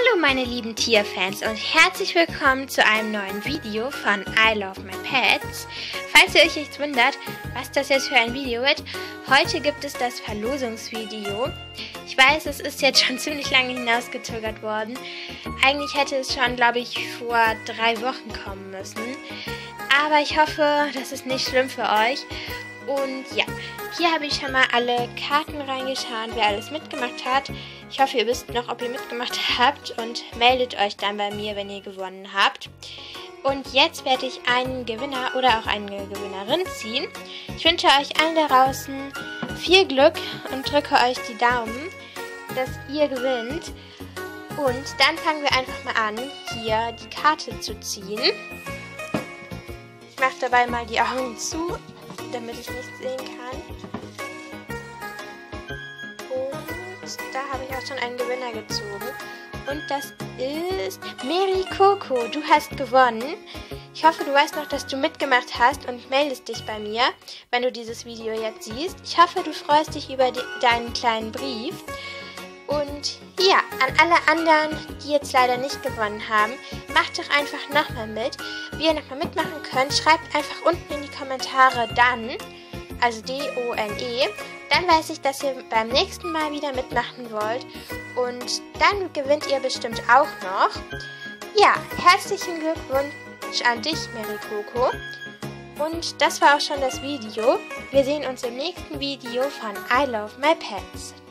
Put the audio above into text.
Hallo meine lieben Tierfans und herzlich willkommen zu einem neuen Video von I Love My Pets. Falls ihr euch jetzt wundert, was das jetzt für ein Video wird, heute gibt es das Verlosungsvideo. Ich weiß, es ist jetzt schon ziemlich lange hinausgezögert worden. Eigentlich hätte es schon, glaube ich, vor 3 Wochen kommen müssen. Aber ich hoffe, das ist nicht schlimm für euch. Und ja, hier habe ich schon mal alle Karten reingetan, wer alles mitgemacht hat. Ich hoffe, ihr wisst noch, ob ihr mitgemacht habt und meldet euch dann bei mir, wenn ihr gewonnen habt. Und jetzt werde ich einen Gewinner oder auch eine Gewinnerin ziehen. Ich wünsche euch allen da draußen viel Glück und drücke euch die Daumen, dass ihr gewinnt. Und dann fangen wir einfach mal an, hier die Karte zu ziehen. Ich mache dabei mal die Augen zu, damit ich nichts sehen kann. Und da habe ich auch schon einen Gewinner gezogen. Und das ist Mary Coco. Du hast gewonnen. Ich hoffe, du weißt noch, dass du mitgemacht hast und meldest dich bei mir, wenn du dieses Video jetzt siehst. Ich hoffe, du freust dich über deinen kleinen Brief. Und ja, an alle anderen, die jetzt leider nicht gewonnen haben, macht doch einfach nochmal mit. Wie ihr nochmal mitmachen könnt, schreibt einfach unten in die Kommentare dann, also DONE, dann weiß ich, dass ihr beim nächsten Mal wieder mitmachen wollt. Und dann gewinnt ihr bestimmt auch noch. Ja, herzlichen Glückwunsch an dich, Mary Coco. Und das war auch schon das Video. Wir sehen uns im nächsten Video von I Love My Pets.